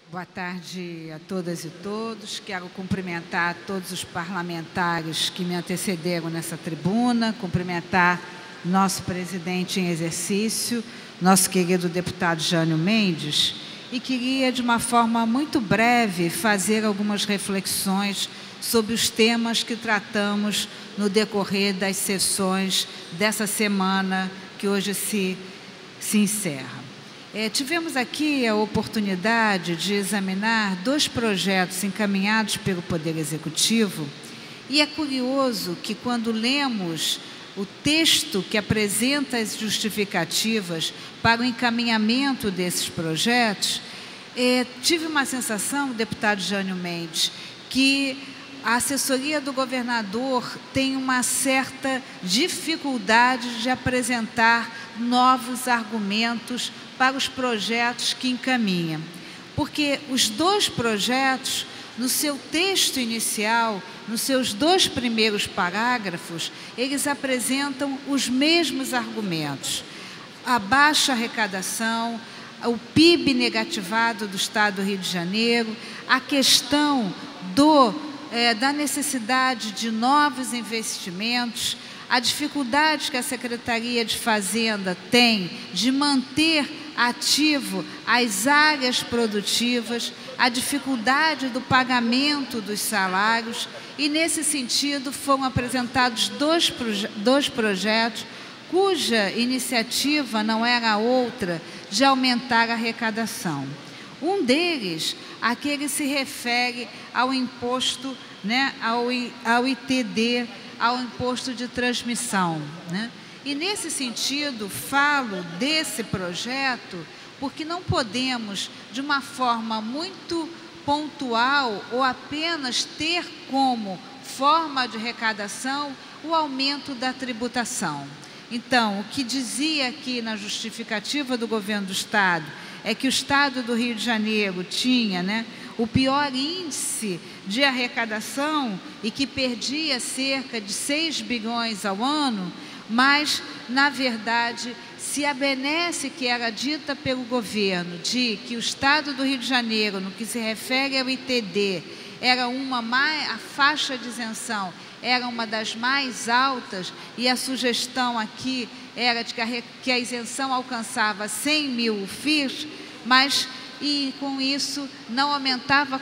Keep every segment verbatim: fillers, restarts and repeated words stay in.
Boa tarde a todas e todos. Quero cumprimentar todos os parlamentares que me antecederam nessa tribuna, cumprimentar nosso presidente em exercício, nosso querido deputado Jânio Mendes, e queria, de uma forma muito breve, fazer algumas reflexões sobre os temas que tratamos no decorrer das sessões dessa semana que hoje se, se encerra. É, tivemos aqui a oportunidade de examinar dois projetos encaminhados pelo Poder Executivo, e é curioso que, quando lemos o texto que apresenta as justificativas para o encaminhamento desses projetos, é, tive uma sensação, deputado Jânio Mendes, que a assessoria do governador tem uma certa dificuldade de apresentar novos argumentos para os projetos que encaminha. Porque os dois projetos, no seu texto inicial, nos seus dois primeiros parágrafos, eles apresentam os mesmos argumentos. A baixa arrecadação, o P I B negativado do Estado do Rio de Janeiro, a questão do, é, da necessidade de novos investimentos, a dificuldade que a Secretaria de Fazenda tem de manter ativo as áreas produtivas, a dificuldade do pagamento dos salários, e, nesse sentido, foram apresentados dois, proje dois projetos cuja iniciativa não era outra de aumentar a arrecadação. Um deles, aquele se refere ao imposto, né, ao, ao I T D, ao imposto de transmissão, né? E, nesse sentido, falo desse projeto porque não podemos, de uma forma muito pontual ou apenas ter como forma de arrecadação o aumento da tributação. Então, o que dizia aqui na justificativa do governo do Estado é que o Estado do Rio de Janeiro tinha, né, o pior índice de arrecadação e que perdia cerca de seis bilhões ao ano, mas, na verdade, se a benesse que era dita pelo governo de que o Estado do Rio de Janeiro, no que se refere ao I T D, era uma mais, a faixa de isenção era uma das mais altas, e a sugestão aqui era de que a, que a isenção alcançava cem mil F I Is, mas, e com isso, não aumentava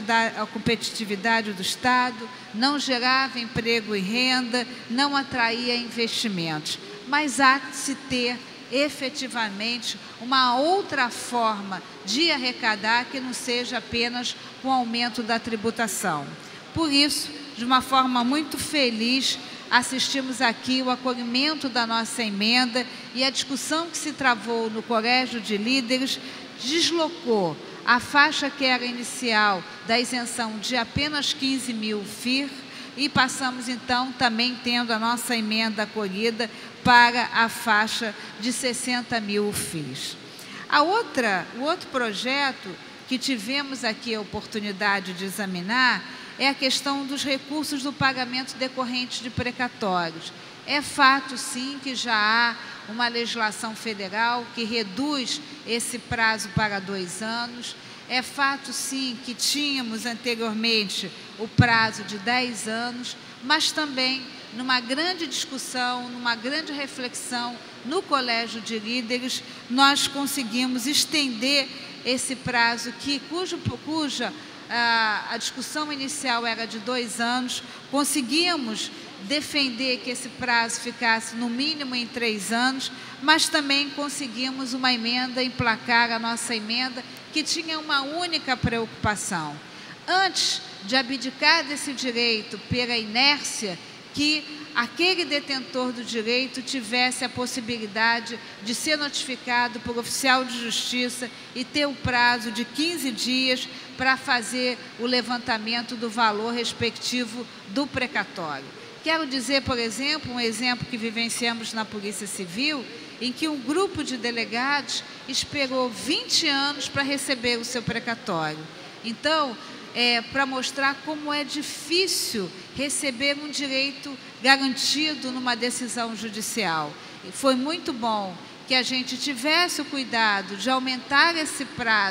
a competitividade do Estado, não gerava emprego e renda, não atraía investimentos. Mas há de se ter, efetivamente, uma outra forma de arrecadar que não seja apenas com o aumento da tributação. Por isso, de uma forma muito feliz, assistimos aqui o acolhimento da nossa emenda, e a discussão que se travou no Colégio de Líderes deslocou a faixa que era inicial da isenção de apenas quinze mil F I R, e passamos, então, também tendo a nossa emenda acolhida para a faixa de sessenta mil F I Is. A outra, o outro projeto que tivemos aqui a oportunidade de examinar é a questão dos recursos do pagamento decorrente de precatórios. É fato, sim, que já há uma legislação federal que reduz esse prazo para dois anos. É fato, sim, que tínhamos anteriormente o prazo de dez anos, mas também, numa grande discussão, numa grande reflexão no Colégio de Líderes, nós conseguimos estender esse prazo, que, cujo, cuja a, a discussão inicial era de dois anos, conseguimos defender que esse prazo ficasse no mínimo em três anos, mas também conseguimos uma emenda, emplacar a nossa emenda, que tinha uma única preocupação. Antes de abdicar desse direito pela inércia, que aquele detentor do direito tivesse a possibilidade de ser notificado por oficial de justiça e ter o prazo de quinze dias para fazer o levantamento do valor respectivo do precatório. Quero dizer, por exemplo, um exemplo que vivenciamos na Polícia Civil, em que um grupo de delegados esperou vinte anos para receber o seu precatório. Então, é, para mostrar como é difícil receber um direito garantido numa decisão judicial. E foi muito bom que a gente tivesse o cuidado de aumentar esse prazo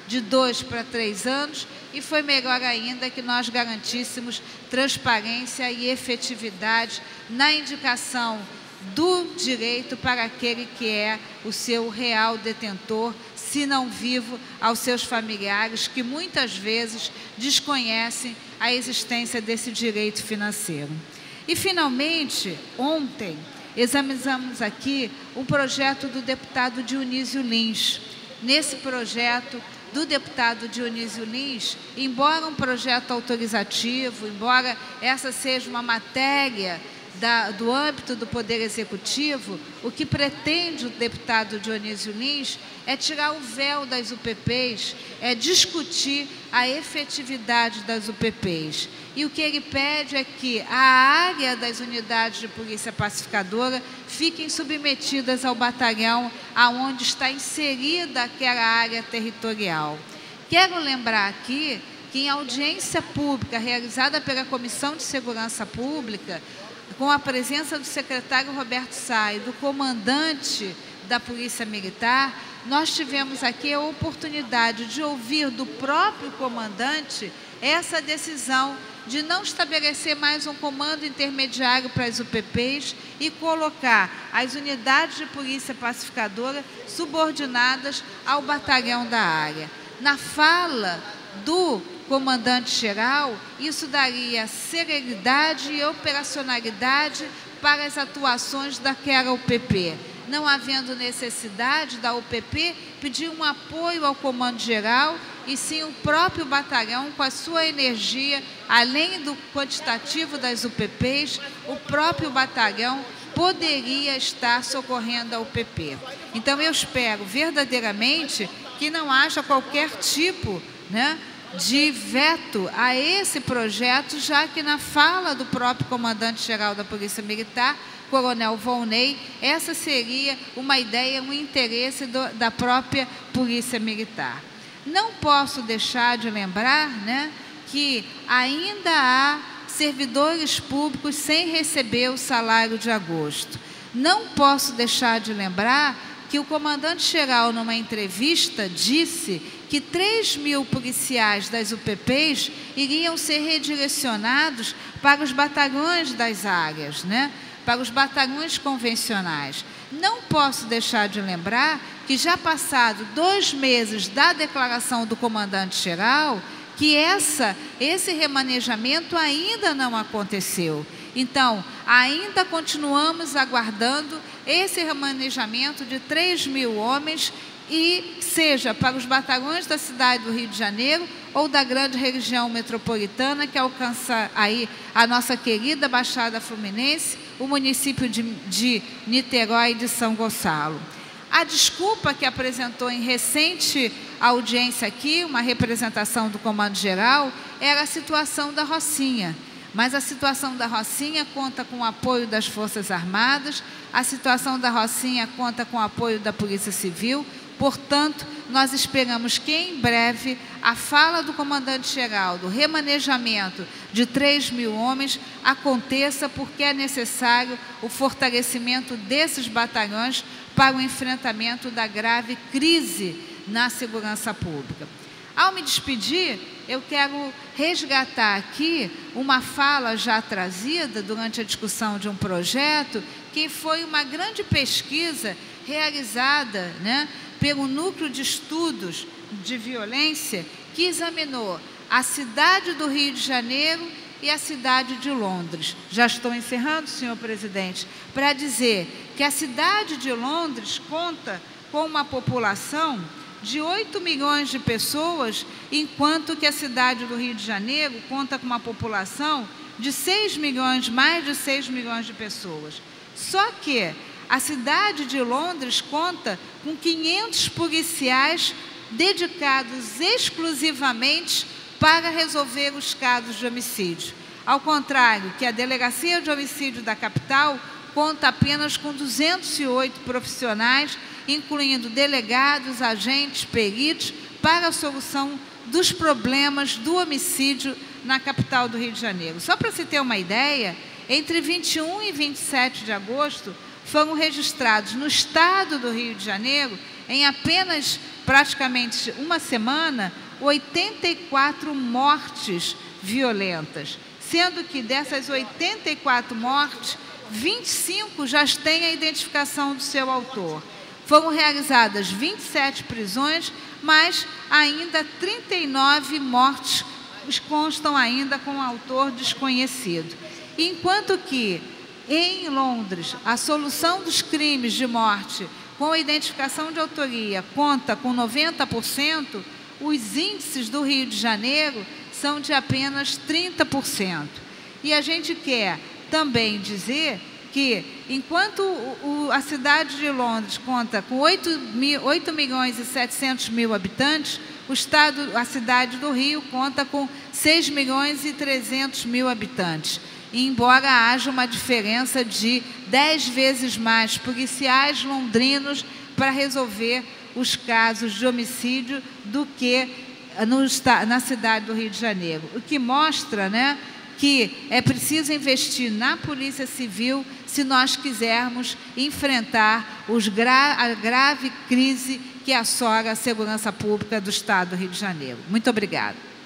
de dois para três anos, e foi melhor ainda que nós garantíssemos transparência e efetividade na indicação do direito para aquele que é o seu real detentor, se não vivo, aos seus familiares, que muitas vezes desconhecem a existência desse direito financeiro. E, finalmente, ontem, examinamos aqui um projeto do deputado Dionísio Lins. Nesse projeto do deputado Dionísio Lins, embora um projeto autorizativo, embora essa seja uma matéria Da, do âmbito do Poder Executivo, o que pretende o deputado Dionísio Lins é tirar o véu das U P Ps, é discutir a efetividade das U P Ps. E o que ele pede é que a área das unidades de polícia pacificadora fiquem submetidas ao batalhão aonde está inserida aquela área territorial. Quero lembrar aqui que em audiência pública realizada pela Comissão de Segurança Pública, com a presença do secretário Roberto Sá e do comandante da Polícia Militar, nós tivemos aqui a oportunidade de ouvir do próprio comandante essa decisão de não estabelecer mais um comando intermediário para as U P Ps e colocar as unidades de polícia pacificadora subordinadas ao batalhão da área. Na fala do comandante-geral, isso daria celeridade e operacionalidade para as atuações daquela U P P. Não havendo necessidade da U P P pedir um apoio ao comando-geral, e sim o próprio batalhão, com a sua energia, além do quantitativo das U P Ps, o próprio batalhão poderia estar socorrendo a U P P. Então, eu espero verdadeiramente que não haja qualquer tipo, né, de veto a esse projeto, já que na fala do próprio comandante-geral da Polícia Militar, Coronel Volney, essa seria uma ideia, um interesse do, da própria Polícia Militar. Não posso deixar de lembrar, né, que ainda há servidores públicos sem receber o salário de agosto. Não posso deixar de lembrar que o comandante-geral, numa entrevista, disse que três mil policiais das U P Ps iriam ser redirecionados para os batalhões das áreas, né? Para os batalhões convencionais. Não posso deixar de lembrar que, já passado dois meses da declaração do comandante-geral, que essa, esse remanejamento ainda não aconteceu. Então, ainda continuamos aguardando esse remanejamento de três mil homens, e seja para os batalhões da cidade do Rio de Janeiro ou da grande região metropolitana, que alcança aí a nossa querida Baixada Fluminense, o município de, de Niterói e de São Gonçalo. A desculpa que apresentou em recente audiência aqui, uma representação do Comando-Geral, era a situação da Rocinha. Mas a situação da Rocinha conta com o apoio das Forças Armadas, a situação da Rocinha conta com o apoio da Polícia Civil. Portanto, nós esperamos que, em breve, a fala do comandante-geral do remanejamento de três mil homens aconteça, porque é necessário o fortalecimento desses batalhões para o enfrentamento da grave crise na segurança pública. Ao me despedir, eu quero resgatar aqui uma fala já trazida durante a discussão de um projeto, que foi uma grande pesquisa realizada, né, pelo Núcleo de Estudos de Violência, que examinou a cidade do Rio de Janeiro e a cidade de Londres. Já estou encerrando, senhor presidente, para dizer que a cidade de Londres conta com uma população de oito milhões de pessoas, enquanto que a cidade do Rio de Janeiro conta com uma população de seis milhões, mais de seis milhões de pessoas. Só que a cidade de Londres conta com quinhentos policiais dedicados exclusivamente para resolver os casos de homicídio. Ao contrário, que a Delegacia de Homicídio da capital conta apenas com duzentos e oito profissionais, incluindo delegados, agentes, peritos, para a solução dos problemas do homicídio na capital do Rio de Janeiro. Só para se ter uma ideia, entre vinte e um e vinte e sete de agosto, foram registrados no estado do Rio de Janeiro, em apenas praticamente uma semana, oitenta e quatro mortes violentas, sendo que dessas oitenta e quatro mortes, vinte e cinco já têm a identificação do seu autor. Foram realizadas vinte e sete prisões, mas ainda trinta e nove mortes constam ainda com o autor desconhecido. Enquanto que, em Londres, a solução dos crimes de morte com a identificação de autoria conta com noventa por cento, os índices do Rio de Janeiro são de apenas trinta por cento. E a gente quer também dizer que, enquanto o, o, a cidade de Londres conta com oito milhões e setecentos mil habitantes, o estado, a cidade do Rio conta com seis milhões e trezentos mil habitantes. E, embora haja uma diferença de dez vezes mais policiais londrinos para resolver os casos de homicídio do que no, na cidade do Rio de Janeiro. O que mostra, né, que é preciso investir na Polícia Civil se nós quisermos enfrentar os gra a grave crise que assola a segurança pública do Estado do Rio de Janeiro. Muito obrigada.